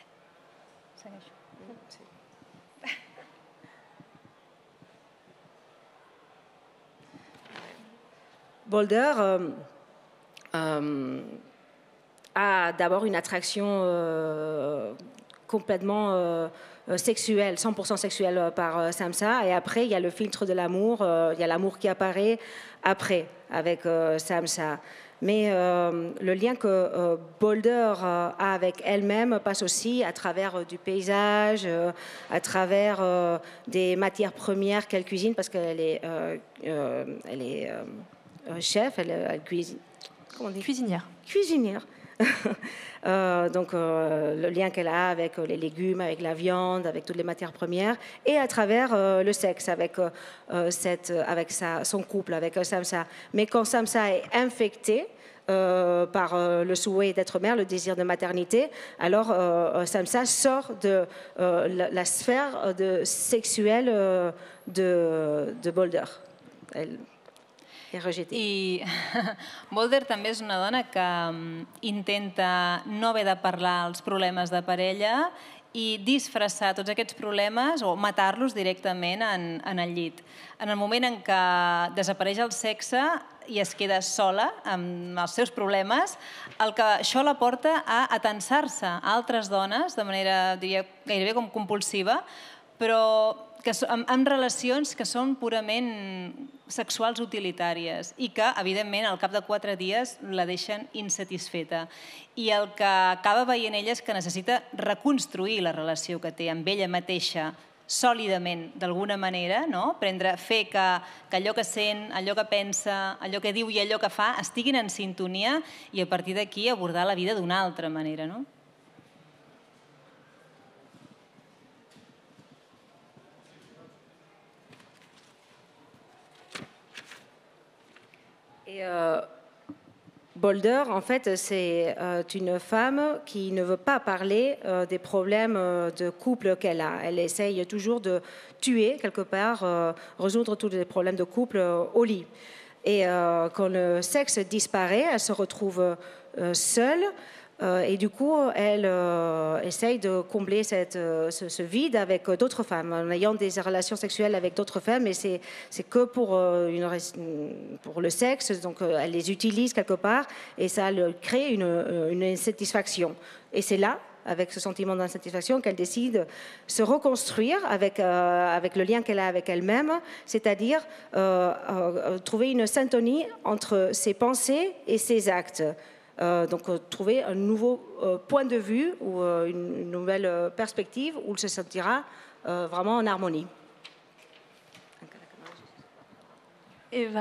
Boulder euh, euh, a d'abord une attraction euh, complètement euh, sexuelle, cent pour cent sexuelle par euh, Samsa, et après il y a le filtre de l'amour, euh, il y a l'amour qui apparaît après avec euh, Samsa. Mais euh, le lien que euh, Boulder euh, a avec elle-même passe aussi à travers euh, du paysage, euh, à travers euh, des matières premières qu'elle cuisine, parce qu'elle est, euh, euh, elle est euh, chef, elle, elle cuisine. Comment on dit ? Cuisinière. Cuisinière. euh, donc euh, le lien qu'elle a avec les légumes, avec la viande, avec toutes les matières premières, et à travers euh, le sexe, avec, euh, cette, avec sa, son couple, avec Samsa. Mais quand Samsa est infectée euh, par euh, le souhait d'être mère, le désir de maternité, alors euh, Samsa sort de euh, la, la sphère de, sexuelle euh, de, de Boulder. Elle, I Boulder també és una dona que intenta no haver de parlar els problemes de parella i disfressar tots aquests problemes o matar-los directament en, en el llit. En el moment en què desapareix el sexe i es queda sola amb els seus problemes, el que això la porta a atensar-se a altres dones de manera, diria, gairebé com compulsiva, però que, amb, amb relacions que són purament sexuals utilitàries i que, evidentment, al cap de quatre dies la deixen insatisfeta. I el que acaba veient ella és que necessita reconstruir la relació que té amb ella mateixa sòlidament, d'alguna manera, no? Prendre, fer que, que allò que sent, allò que pensa, allò que diu i allò que fa estiguin en sintonia i a partir d'aquí abordar la vida d'una altra manera, no? Et euh, Boulder, en fait, c'est euh, une femme qui ne veut pas parler euh, des problèmes euh, de couple qu'elle a. Elle essaye toujours de tuer, quelque part, euh, résoudre tous les problèmes de couple euh, au lit. Et euh, quand le sexe disparaît, elle se retrouve euh, seule. Euh, et du coup, elle euh, essaye de combler cette, euh, ce, ce vide avec euh, d'autres femmes, en ayant des relations sexuelles avec d'autres femmes, mais c'est que pour, euh, une, pour le sexe, donc euh, elle les utilise quelque part, et ça le crée une, une insatisfaction. Et c'est là, avec ce sentiment d'insatisfaction, qu'elle décide de se reconstruire avec, euh, avec le lien qu'elle a avec elle-même, c'est-à-dire euh, euh, trouver une syntonie entre ses pensées et ses actes. Euh, donc euh, trouver un nouveau euh, point de vue ou euh, une, une nouvelle euh, perspective où elle se sentira euh, vraiment en harmonie. Eva,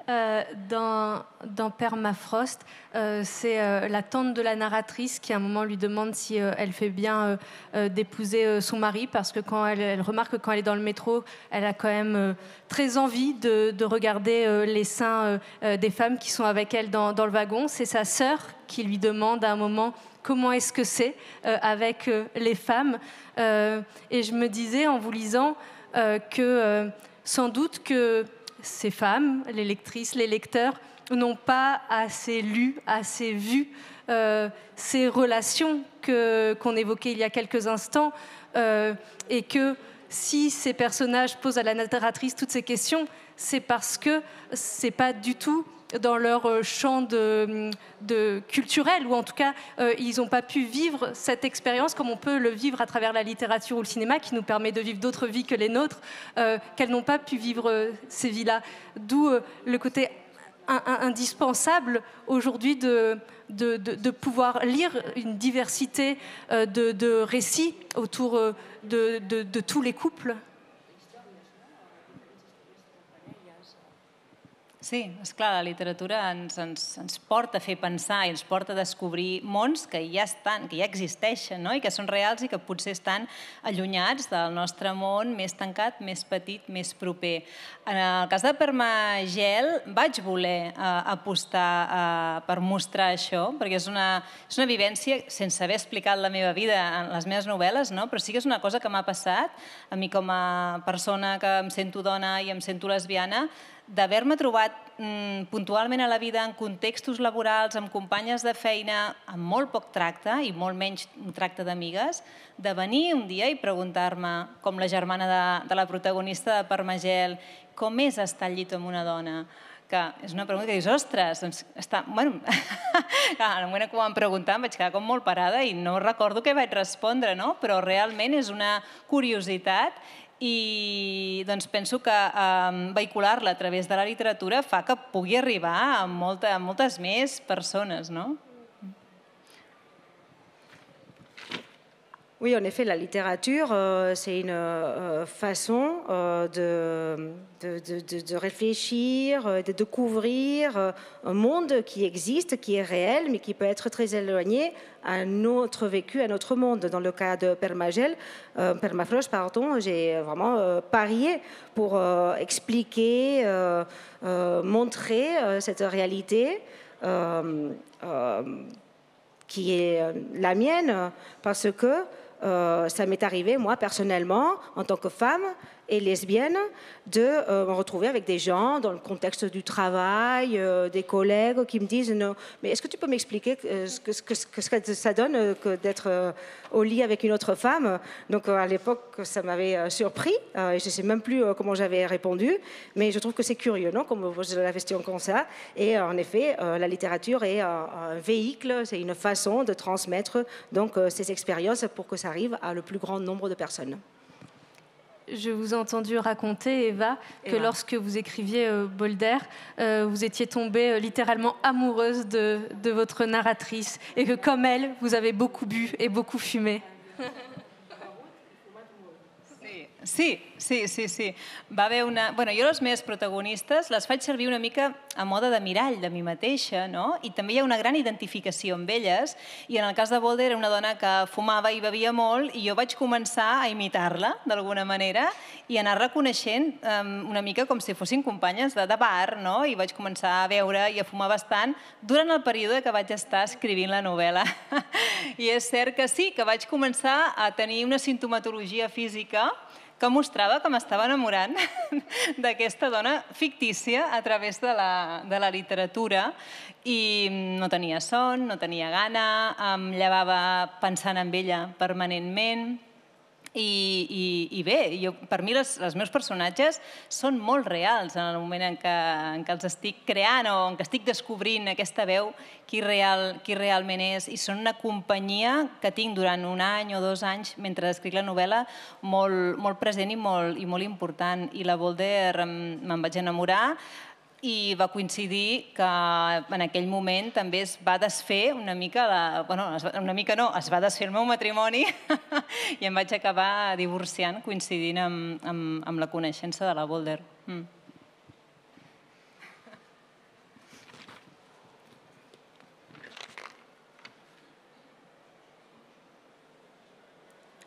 euh, dans, dans Permafrost, euh, c'est euh, la tante de la narratrice qui à un moment lui demande si euh, elle fait bien euh, euh, d'épouser euh, son mari, parce que quand elle, elle remarque que quand elle est dans le métro, elle a quand même euh, très envie de, de regarder euh, les seins euh, euh, des femmes qui sont avec elle dans, dans le wagon. C'est sa sœur qui lui demande à un moment comment est-ce que c'est euh, avec euh, les femmes. Euh, et je me disais en vous lisant euh, que euh, sans doute que ces femmes, les lectrices, les lecteurs, n'ont pas assez lu, assez vu euh, ces relations que, qu'on évoquait il y a quelques instants, euh, et que si ces personnages posent à la narratrice toutes ces questions, c'est parce que c'est pas du tout dans leur champ de, de culturel, ou en tout cas, euh, ils n'ont pas pu vivre cette expérience comme on peut le vivre à travers la littérature ou le cinéma, qui nous permet de vivre d'autres vies que les nôtres, euh, qu'elles n'ont pas pu vivre euh, ces vies-là. D'où euh, le côté un, un, indispensable aujourd'hui de, de, de, de pouvoir lire une diversité euh, de, de récits autour euh, de, de, de tous les couples. Sí, esclar, la literatura ens, ens, ens porta a fer pensar i ens porta a descobrir mons que ja estan, que ja existeixen, no? I que són reals i que potser estan allunyats del nostre món més tancat, més petit, més proper. En el cas de Permagel vaig voler eh, apostar eh, per mostrar això, perquè és una, és una vivència, sense haver explicat la meva vida en les meves novel·les, no? Però sí que és una cosa que m'ha passat a mi com a persona que em sento dona i em sento lesbiana, d'haver-me trobat mm, puntualment a la vida en contextos laborals, amb companyes de feina, amb molt poc tracte i molt menys tracte d'amigues, de venir un dia i preguntar-me, com la germana de, de la protagonista de Permagel, com és estar al llit amb una dona? Que és una pregunta que dius, ostres, doncs està... Bueno, en el moment que ho van preguntar em vaig quedar com molt parada i no recordo què vaig respondre, no? Però realment és una curiositat i doncs penso que eh, vehicular-la a través de la literatura fa que pugui arribar a, molta, a moltes més persones, no? Oui, en effet, la littérature, euh, c'est une euh, façon euh, de, de, de, de réfléchir, de découvrir euh, un monde qui existe, qui est réel, mais qui peut être très éloigné à notre vécu, à notre monde. Dans le cas de Permagel, euh, Permafrost, pardon, j'ai vraiment euh, parié pour euh, expliquer, euh, euh, montrer euh, cette réalité euh, euh, qui est la mienne, parce que Euh, ça m'est arrivé, moi, personnellement, en tant que femme et lesbienne, de euh, me retrouver avec des gens dans le contexte du travail, euh, des collègues qui me disent non, mais est-ce que tu peux m'expliquer euh, ce, que, ce, que, ce que ça donne euh, que d'être euh, au lit avec une autre femme? Donc euh, à l'époque, ça m'avait euh, surpris euh, et je ne sais même plus euh, comment j'avais répondu, mais je trouve que c'est curieux, non, comme vous posez la question comme ça. Et euh, en effet, euh, la littérature est euh, un véhicule, c'est une façon de transmettre donc euh, ces expériences pour que ça arrive à le plus grand nombre de personnes. Je vous ai entendu raconter, Eva, que Eva. lorsque vous écriviez euh, Bolder, euh, vous étiez tombée euh, littéralement amoureuse de, de votre narratrice et que, comme elle, vous avez beaucoup bu et beaucoup fumé. Sí, sí, sí, sí. Va haver una... Bueno, jo les meves protagonistes les faig servir una mica a moda de mirall de mi mateixa, no? I també hi ha una gran identificació amb elles. I en el cas de Bolder era una dona que fumava i bevia molt i jo vaig començar a imitar-la, d'alguna manera, i anar reconeixent um, una mica com si fossin companyes de, de bar, no? I vaig començar a beure i a fumar bastant durant el període que vaig estar escrivint la novel·la. I és cert que sí, que vaig començar a tenir una sintomatologia física que mostrava que m'estava enamorant d'aquesta dona fictícia a través de la, de la literatura i no tenia son, no tenia gana, em llevava pensant en ella permanentment. I, i, i bé, jo, per mi les, els meus personatges són molt reals en el moment en què, en què els estic creant o en què estic descobrint aquesta veu qui, real, qui realment és, i són una companyia que tinc durant un any o dos anys mentre escric la novel·la molt, molt present i molt, i molt important. I la Bolder me'n vaig enamorar i va coincidir que en aquell moment també es va desfer una mica, la, bueno, una mica no, es va desfer el meu matrimoni i em vaig acabar divorciant coincidint amb, amb, amb la coneixença de la Bolder. Mm.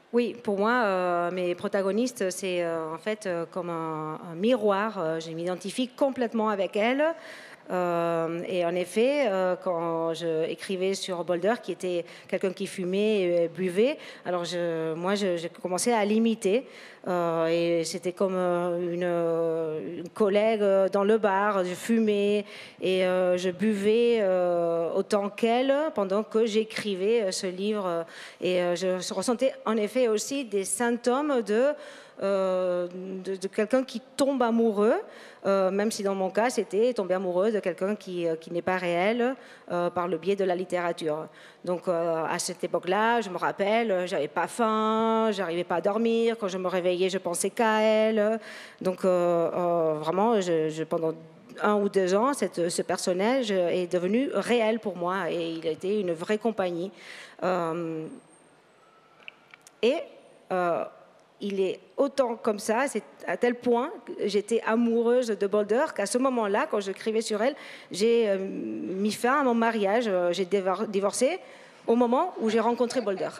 Oui, pour moi, euh, mes protagonistes, c'est euh, en fait euh, comme un, un miroir. Euh, je m'identifie complètement avec elles. Euh, et en effet, euh, quand je écrivais sur Boulder, qui était quelqu'un qui fumait et buvait, alors je, moi, j'ai commencé à l'imiter. Euh, et c'était comme une, une collègue dans le bar. Je fumais et euh, je buvais euh, autant qu'elle pendant que j'écrivais ce livre. Et euh, je ressentais en effet aussi des symptômes de... Euh, de, de quelqu'un qui tombe amoureux, euh, même si dans mon cas c'était tomber amoureux de quelqu'un qui, euh, qui n'est pas réel euh, par le biais de la littérature. Donc euh, à cette époque-là, je me rappelle, j'avais pas faim, j'arrivais pas à dormir, quand je me réveillais je pensais qu'à elle. Donc euh, euh, vraiment, je, je, pendant un ou deux ans, cette, ce personnage est devenu réel pour moi et il a été une vraie compagnie. Euh, et euh, il est autant comme ça, c'est à tel point que j'étais amoureuse de Boulder qu'à ce moment-là, quand j'écrivais sur elle, j'ai euh, mis fin à mon mariage. J'ai divorcé au moment où j'ai rencontré Boulder.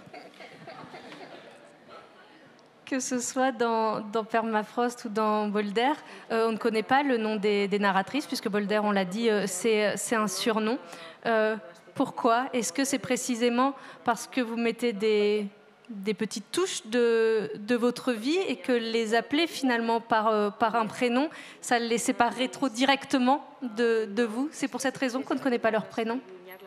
Que ce soit dans, dans Permafrost ou dans Boulder, euh, on ne connaît pas le nom des, des narratrices, puisque Boulder, on l'a dit, euh, c'est un surnom. Euh, pourquoi? Est-ce que c'est précisément parce que vous mettez des... des petites touches de, de votre vie et que les appeler finalement par, euh, par un prénom, ça les séparerait trop directement de, de vous? C'est pour cette raison qu'on ne connaît pas leur prénom?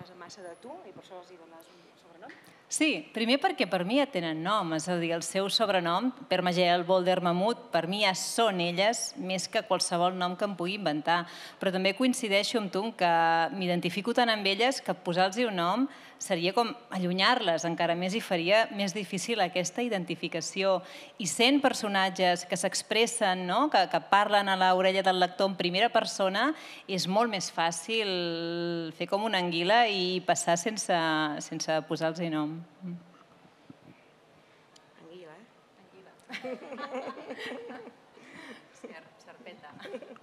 Sí, primer perquè per mi ja tenen nom, és a dir, el seu sobrenom, Permagel, Boulder, Mamut, per mi ja són elles més que qualsevol nom que em pugui inventar. Però també coincideixo amb tu que m'identifico tant amb elles que posar-los un nom seria com allunyar-les encara més i faria més difícil aquesta identificació. I sent personatges que s'expressen, no? que, que parlen a l'orella del lector en primera persona, és molt més fàcil fer com una anguila i passar sense, sense posar-los nom. Anguila, eh? Anguila. Serpeta.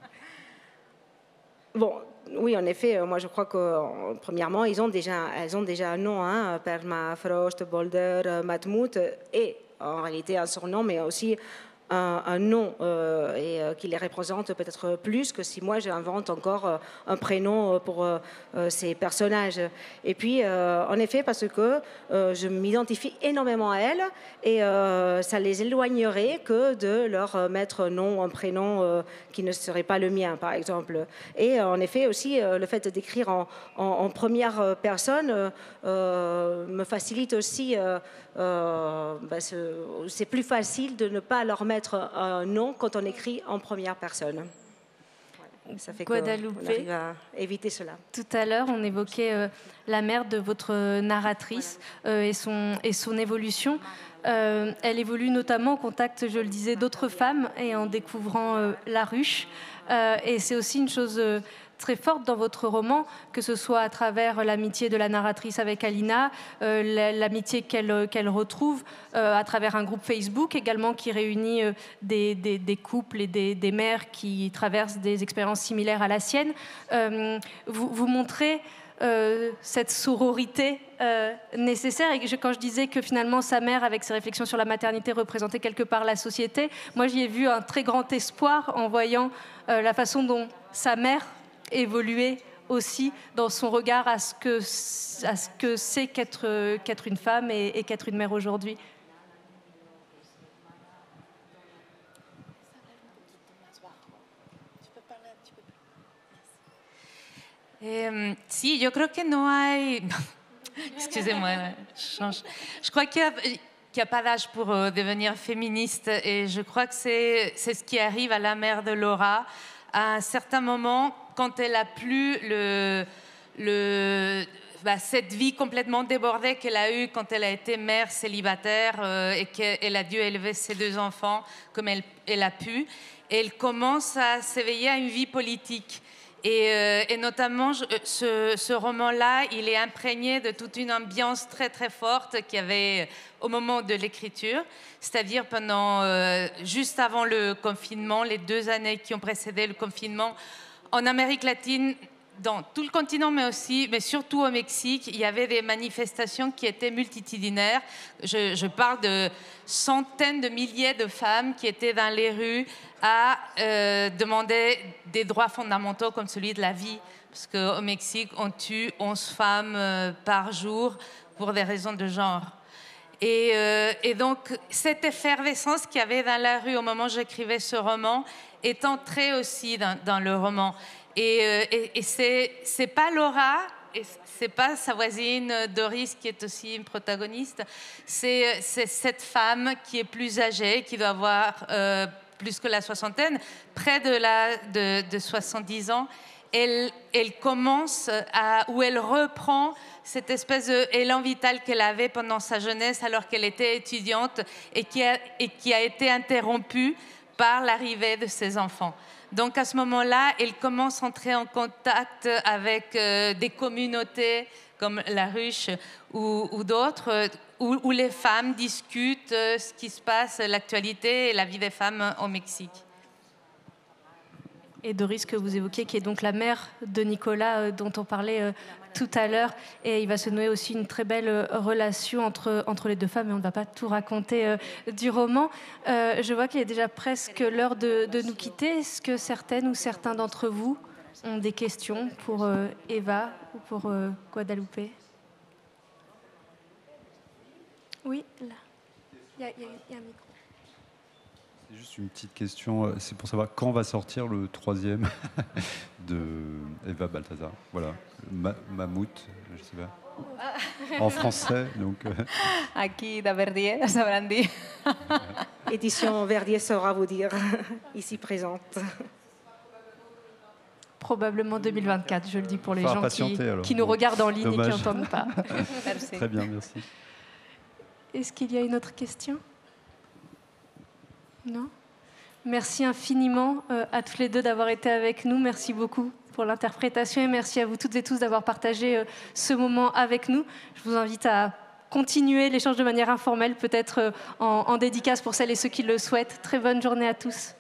Bon, oui, en effet, moi je crois que premièrement, ils ont déjà, elles ont déjà un nom, hein, Permafrost, Boulder, Matmut, et en réalité un surnom, mais aussi un, un nom euh, et euh, qui les représente peut-être plus que si moi j'invente encore euh, un prénom pour euh, ces personnages. Et puis, euh, en effet, parce que euh, je m'identifie énormément à elles et euh, ça les éloignerait que de leur mettre nom, un prénom euh, qui ne serait pas le mien, par exemple. Et en effet, aussi, euh, le fait d'écrire en, en, en première personne euh, me facilite aussi... Euh, Euh, ben c'est plus facile de ne pas leur mettre un nom quand on écrit en première personne. Ouais, ça fait qu'on arrive à éviter cela. Tout à l'heure, on évoquait euh, la mère de votre narratrice euh, et, son, et son évolution. Euh, elle évolue notamment au contact, je le disais, d'autres femmes et en découvrant euh, la ruche. Euh, et c'est aussi une chose... Euh, très forte dans votre roman, que ce soit à travers l'amitié de la narratrice avec Alina, euh, l'amitié qu'elle qu'elle retrouve euh, à travers un groupe Facebook également qui réunit euh, des, des, des couples et des, des mères qui traversent des expériences similaires à la sienne. Euh, vous, vous montrez euh, cette sororité euh, nécessaire. Et je, quand je disais que finalement sa mère, avec ses réflexions sur la maternité, représentait quelque part la société, moi j'y ai vu un très grand espoir en voyant euh, la façon dont sa mère évoluer aussi dans son regard à ce que, à ce que c'est qu'être qu'être une femme et, et qu'être une mère aujourd'hui. Eh, sí, yo creo que no hay... Excusez-moi, je change. Je crois qu'il y a... qu'il n'y a pas d'âge pour euh, devenir féministe et je crois que c'est ce qui arrive à la mère de Laura. À un certain moment, quand elle a plus le, le, bah, cette vie complètement débordée qu'elle a eue quand elle a été mère célibataire euh, et qu'elle a dû élever ses deux enfants comme elle, elle a pu, elle commence à s'éveiller à une vie politique. Et, euh, et notamment, je, ce, ce roman-là, il est imprégné de toute une ambiance très très forte qu'il y avait au moment de l'écriture, c'est-à-dire pendant, euh, juste avant le confinement, les deux années qui ont précédé le confinement, en Amérique latine, dans tout le continent, mais aussi, mais surtout au Mexique, il y avait des manifestations qui étaient multitudinaires. Je, je parle de centaines de milliers de femmes qui étaient dans les rues à euh, demander des droits fondamentaux comme celui de la vie. Parce qu'au Mexique, on tue onze femmes euh, par jour pour des raisons de genre. Et, euh, et donc, cette effervescence qu'il y avait dans la rue au moment où j'écrivais ce roman est entrée aussi dans, dans le roman. Et, euh, et, et c'est, c'est pas Laura, et c'est pas sa voisine Doris qui est aussi une protagoniste, c'est, c'est cette femme qui est plus âgée, qui doit avoir euh, plus que la soixantaine, près de, la, de, de soixante-dix ans. Elle, elle commence à, ou elle reprend cette espèce d'élan vital qu'elle avait pendant sa jeunesse alors qu'elle était étudiante et qui a, et qui a été interrompue par l'arrivée de ses enfants. Donc à ce moment-là, elle commence à entrer en contact avec euh, des communautés comme La Ruche ou, ou d'autres, où, où les femmes discutent euh, ce qui se passe, l'actualité et la vie des femmes au Mexique. Et Doris, que vous évoquiez, qui est donc la mère de Nicolas, euh, dont on parlait euh, tout à l'heure. Et il va se nouer aussi une très belle euh, relation entre, entre les deux femmes, mais on ne va pas tout raconter euh, du roman. Euh, je vois qu'il est déjà presque l'heure de, de nous quitter. Est-ce que certaines ou certains d'entre vous ont des questions pour euh, Eva ou pour euh, Guadalupe? Oui, là. Il y a, il y a, il y a un micro. C'est juste une petite question, c'est pour savoir quand va sortir le troisième de Eva Balthazar. Voilà, Ma Mammouth, je sais pas. En français, donc. Euh... Aquí, de Verdier, sabrán dir. Édition Verdier saura vous dire, ici présente. Probablement deux mille vingt-quatre, je le dis pour les Faut gens qui, qui nous bon. regardent en ligne Dommage. et qui n'entendent pas. Merci. Très bien, merci. Est-ce qu'il y a une autre question ? Non ? Merci infiniment euh, à tous les deux d'avoir été avec nous. Merci beaucoup pour l'interprétation et merci à vous toutes et tous d'avoir partagé euh, ce moment avec nous. Je vous invite à continuer l'échange de manière informelle, peut-être euh, en, en dédicace pour celles et ceux qui le souhaitent. Très bonne journée à tous.